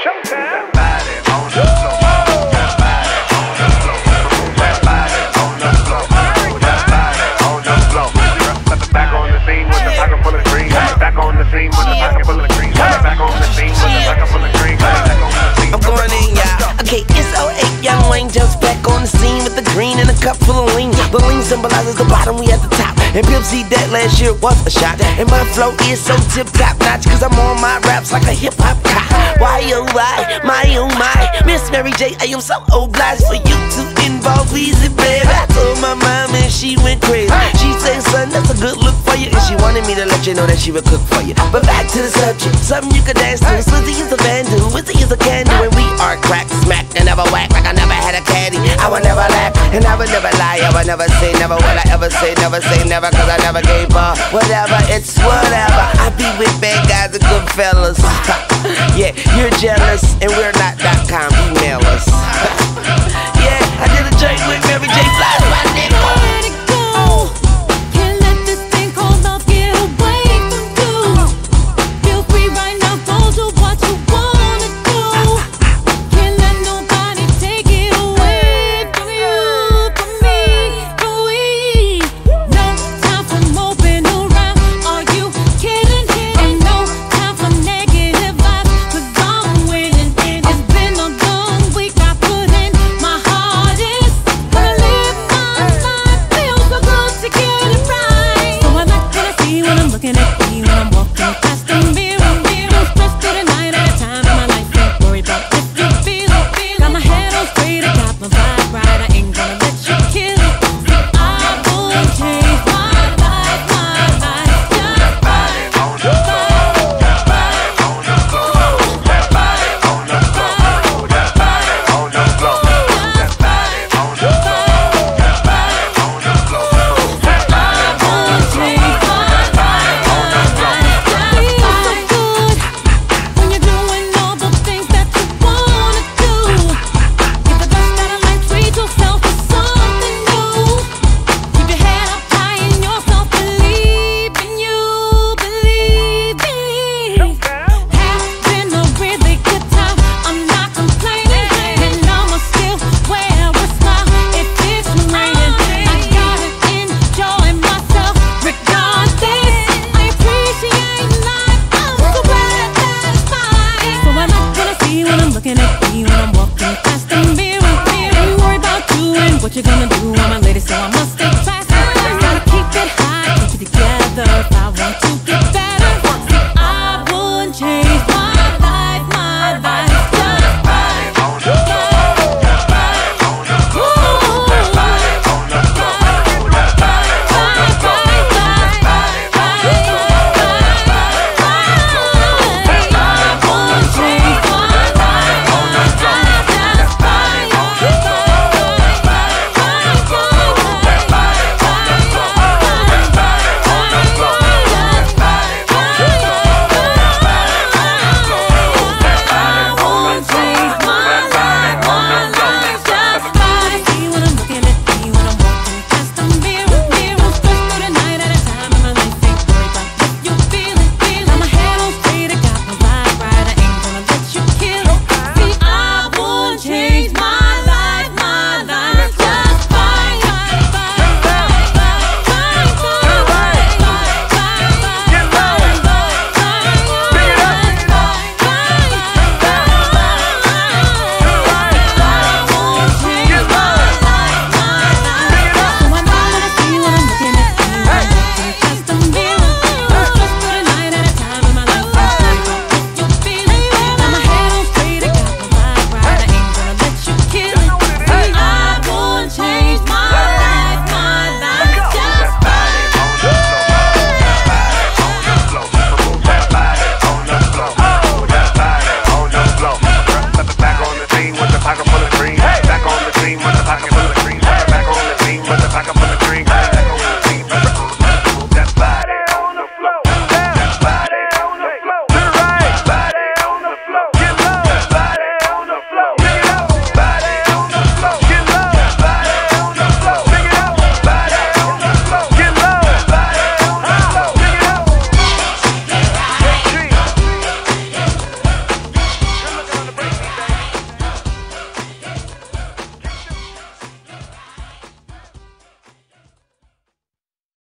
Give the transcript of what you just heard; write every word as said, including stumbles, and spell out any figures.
showtime. Body on the floor. That body on the floor. That body on the floor. That body on the floor. Back on the scene with the pocket full of green. Back on the scene with the pocket full of green. Back on the scene with the pocket full of green. Back on the scene. I'm going in, y'all. Okay, it's oh eight, young Wayne jumps back on the scene with the green and a cup full of lean. The lean symbolizes the bottom, we at the top. And Pimp C that last year was a shot. And my flow is so tip top notch, cause I'm on my raps like a hip hop cop. Why oh why, my oh my, Miss Mary J, I am so obliged for you to involve Weezy, baby. I told my mom and she went crazy. She said, son, that's a good look for you. And she wanted me to let you know that she would cook for you. But back to the subject, something you could dance to. Swizzy is a vandal, Wizzy is a candle. And we are crack, smack, and never whack. Like I never had a caddy, I would never laugh. And I would never lie, I would never say never. Will I ever say never say never, cause I never gave up. Whatever, it's whatever. I be with bad guys and good fellas. Yeah, you're jealous, and we're not dot com, email us. Yeah, I did a joint with